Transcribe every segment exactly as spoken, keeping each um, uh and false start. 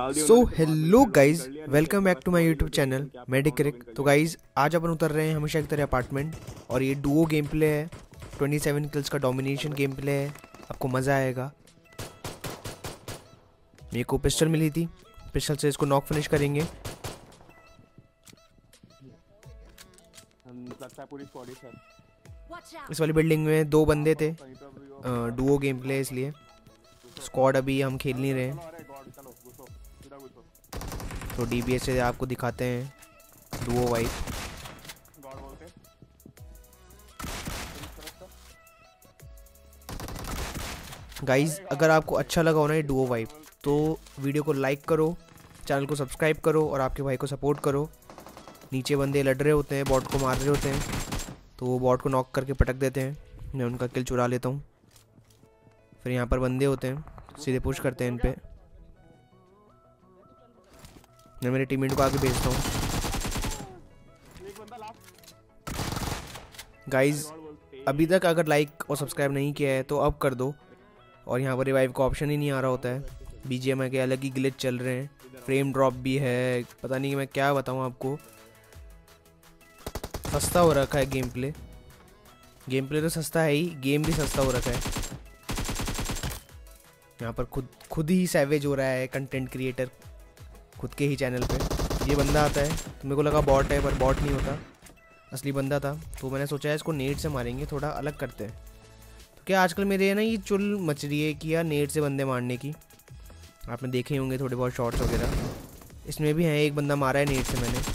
So hello guys, welcome back to my YouTube channel मेडिक्रिक। तो guys आज अपन उतर रहे हैं हमेशा की तरह अपार्टमेंट, और ये डुओ गेम प्ले है। सत्ताईस किल्स का डोमिनेशन गेम प्ले है, आपको मज़ा आएगा। मेरे को पिस्टल मिली थी, पिस्टल से इसको नॉक फिनिश करेंगे। इस वाली बिल्डिंग में दो बंदे थे, डुओ गेम प्ले इसलिए स्क्वाड अभी हम खेल नहीं रहे हैं। तो डीबीएस से आपको दिखाते हैं डुओ वाइब। गाइज अगर आपको अच्छा लगा हो ना ये डुओ वाइब, तो वीडियो को लाइक करो, चैनल को सब्सक्राइब करो और आपके भाई को सपोर्ट करो। नीचे बंदे लड़ रहे होते हैं, बॉट को मार रहे होते हैं, तो वो बॉट को नॉक करके पटक देते हैं। मैं उनका किल चुरा लेता हूँ। फिर यहाँ पर बंदे होते हैं, सीधे पुश करते हैं इन पे। मैं मेरे टीममेट को आगे भेजता हूँ। गाइज अभी तक अगर लाइक और सब्सक्राइब नहीं किया है तो अब कर दो। और यहाँ पर रिवाइव का ऑप्शन ही नहीं आ रहा होता है। बीजीएमआई के अलग ही ग्लिच चल रहे हैं, फ्रेम ड्रॉप भी है, पता नहीं मैं क्या बताऊँ आपको। सस्ता हो रखा है गेम प्ले। गेम प्ले तो सस्ता है ही, गेम भी सस्ता हो रखा है। यहाँ पर खुद खुद ही सैवेज हो रहा है कंटेंट क्रिएटर, खुद के ही चैनल पे। ये बंदा आता है तो मेरे को लगा बॉट है, पर बॉट नहीं होता, असली बंदा था। तो मैंने सोचा है इसको नेट से मारेंगे, थोड़ा अलग करते हैं। तो क्या आजकल मेरे ना ये चुल मच रही है कि यार नेट से बंदे मारने की। आपने देखे होंगे थोड़े बहुत शॉट्स वगैरह, इसमें भी है। एक बंदा मारा है नेट से मैंने।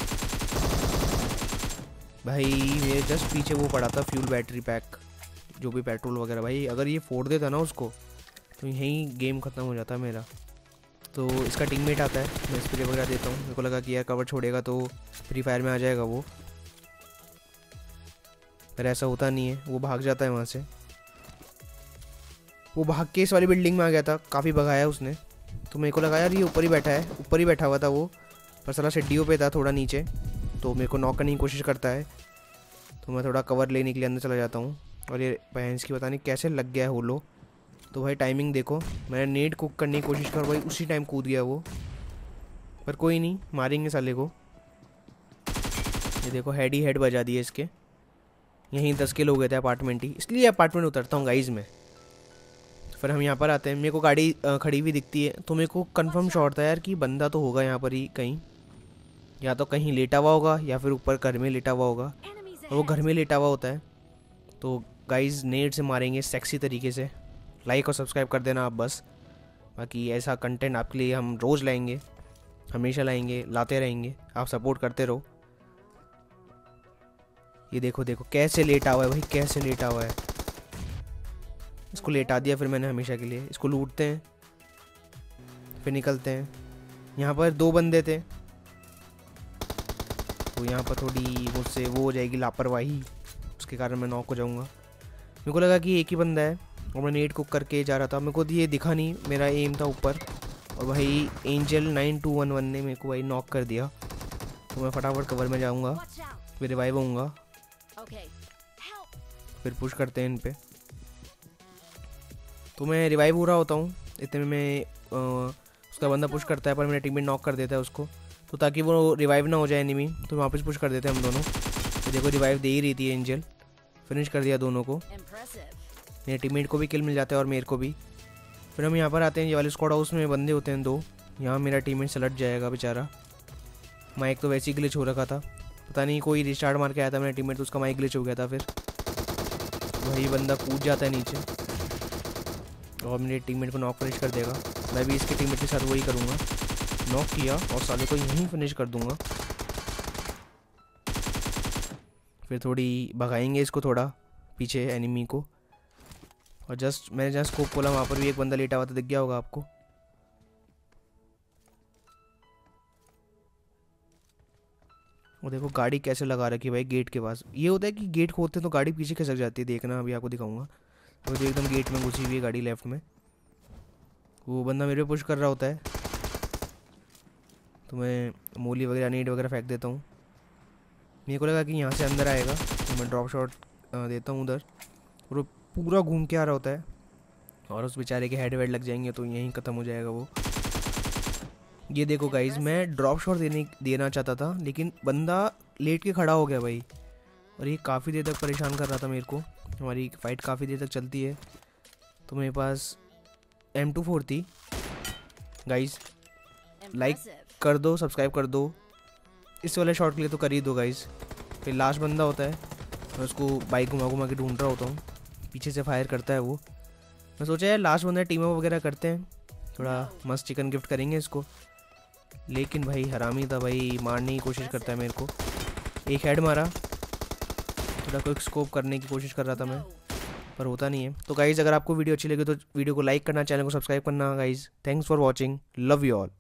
भाई मेरे जस्ट पीछे वो पड़ा था फ्यूल बैटरी पैक, जो भी पेट्रोल वगैरह। भाई अगर ये फोड़ देता ना उसको तो यहीं गेम ख़त्म हो जाता मेरा। तो इसका टीममेट आता है, मैं स्प्रे वगैरह देता हूँ। मेरे को लगा कि यार कवर छोड़ेगा तो फ्री फायर में आ जाएगा वो, पर ऐसा होता नहीं है। वो भाग जाता है वहाँ से। वो भाग के इस वाली बिल्डिंग में आ गया था, काफ़ी भगाया उसने। तो मेरे को लगा यार ये ऊपर ही बैठा है, ऊपर ही बैठा हुआ था वो, पर साला सीढ़ियों पे था थोड़ा नीचे। तो मेरे को नॉक करने की कोशिश करता है, तो मैं थोड़ा कवर लेने के लिए अंदर चला जाता हूँ। और ये भैंस की पता नहीं कैसे लग गया है होलो। तो भाई टाइमिंग देखो, मैंने नेट कुक करने की कोशिश कर, भाई उसी टाइम कूद गया वो। पर कोई नहीं, मारेंगे साले को। ये देखो हेड ही हेड बजा दिए इसके। यहीं दस किल हो गए थे अपार्टमेंट ही, इसलिए अपार्टमेंट उतरता हूँ गाइज में। फिर हम यहाँ पर आते हैं, मेरे को गाड़ी खड़ी हुई दिखती है, तो मेरे को कंफर्म शॉट था यार कि बंदा तो होगा यहाँ पर ही कहीं। या तो कहीं लेटा हुआ होगा या फिर ऊपर घर में लेटा हुआ होगा, और वो घर में लेटा हुआ होता है। तो गाइज नेट से मारेंगे सेक्सी तरीके से। लाइक और सब्सक्राइब कर देना आप बस। बाकी ऐसा कंटेंट आपके लिए हम रोज़ लाएंगे, हमेशा लाएंगे, लाते रहेंगे। आप सपोर्ट करते रहो। ये देखो देखो कैसे लेटा हुआ है भाई, कैसे लेटा हुआ है। इसको लेटा दिया फिर मैंने हमेशा के लिए। इसको लूटते हैं फिर निकलते हैं। यहाँ पर दो बंदे थे, तो यहाँ पर थोड़ी मुझसे वो हो जाएगी लापरवाही, उसके कारण मैं नॉक हो जाऊँगा। मेरे को लगा कि एक ही बंदा है और मैं नेट कुक करके जा रहा था। मेरे को ये दिखा नहीं, मेरा एम था ऊपर, और भाई Angel nine two one one ने मेरे को भाई नॉक कर दिया। तो मैं फटाफट कवर में जाऊँगा, फिर रिवाइव होऊंगा, फिर पुश करते हैं इन पे। तो मैं रिवाइव हो रहा होता हूँ, इतने में मैं आ, उसका बंदा पुश करता है, पर मेरा टीममेट नॉक कर देता है उसको। तो ताकि वो रिवाइव ना हो जाए एनिमी, तो वापस पुश कर देते हैं हम दोनों। तो देखो रिवाइव दे ही रही थी एंजल, फिनिश कर दिया दोनों को। मेरे टीममेट को भी किल मिल जाता है और मेरे को भी। फिर हम यहाँ पर आते हैं, ये वाले स्क्वाड हाउस में बंदे होते हैं दो। यहाँ मेरा टीममेट सलट जाएगा बेचारा। माइक तो वैसे ही ग्लिच हो रखा था, पता नहीं कोई रिस्टार्ट मार के आया था मेरा टीममेट, तो उसका माइक ग्लिच हो गया था। फिर वही बंदा कूद जाता है नीचे और मेरे टीममेट को नॉक फिनिश कर देगा। मैं भी इसके टीममेट के साथ वही करूँगा, नॉक किया और साले को यहीं फिनिश कर दूंगा। फिर थोड़ी भगाएंगे इसको थोड़ा पीछे एनिमी को। और जस्ट मैंने जहाँ स्कोप खोला वहाँ पर भी एक बंदा लेटा हुआ था, दिख गया होगा आपको। वो देखो गाड़ी कैसे लगा रखी है भाई गेट के पास। ये होता है कि गेट खोलते हैं तो गाड़ी पीछे खिसक जाती है, देखना अभी आपको दिखाऊंगा। वो तो एकदम गेट में घुसी हुई है गाड़ी लेफ्ट में। वो बंदा मेरे पे पुश कर रहा होता है, तो मैं मोली वगैरह नीड वगैरह फेंक देता हूँ। मेरे को लगा कि यहाँ से अंदर आएगा, तो मैं ड्रॉप शॉट देता हूँ उधर, और वो पूरा घूम के आ रहा होता है। और उस बेचारे के हेड वेड लग जाएंगे तो यहीं ख़त्म हो जाएगा वो। ये देखो गाइज, मैं ड्रॉप शॉट देने देना चाहता था लेकिन बंदा लेट के खड़ा हो गया भाई, और ये काफ़ी देर तक परेशान कर रहा था मेरे को। हमारी फाइट काफ़ी देर तक चलती है। तो मेरे पास एम टू फोर थी। गाइज लाइक कर दो, सब्सक्राइब कर दो, इस वाले शॉट के लिए तो कर ही दो गाइज। फिर लास्ट बंदा होता है, मैं उसको बाइक घुमा घुमा के ढूंढ रहा होता हूँ, पीछे से फायर करता है वो। मैं सोचा यार लास्ट बंदा टीम अप वगैरह करते हैं, थोड़ा मस्त चिकन गिफ्ट करेंगे इसको। लेकिन भाई हरामी था भाई, मारने की कोशिश करता है मेरे को। एक हेड मारा, थोड़ा क्विक स्कोप करने की कोशिश कर रहा था मैं, पर होता नहीं है। तो गाइज़ अगर आपको वीडियो अच्छी लगी तो वीडियो को लाइक करना, चैनल को सब्सक्राइब करना guys. Thanks for watching, love you all.